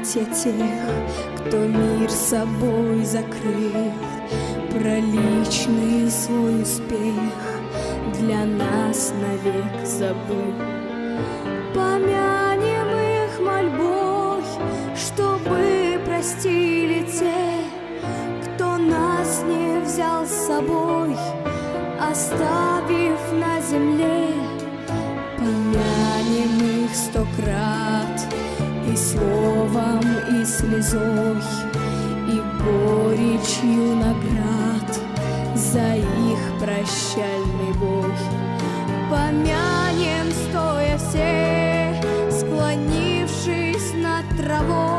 памяти тех, кто мир собой закрыл, про личный свой успех для нас навек забыл. Помянем их мольбой, чтобы простили те, кто нас не взял с собой, оставив на земле. Помянем их 100 крат и словом, и слезой, и горечью наград за их прощальный бой. Помянем стоя все, склонившись над травой,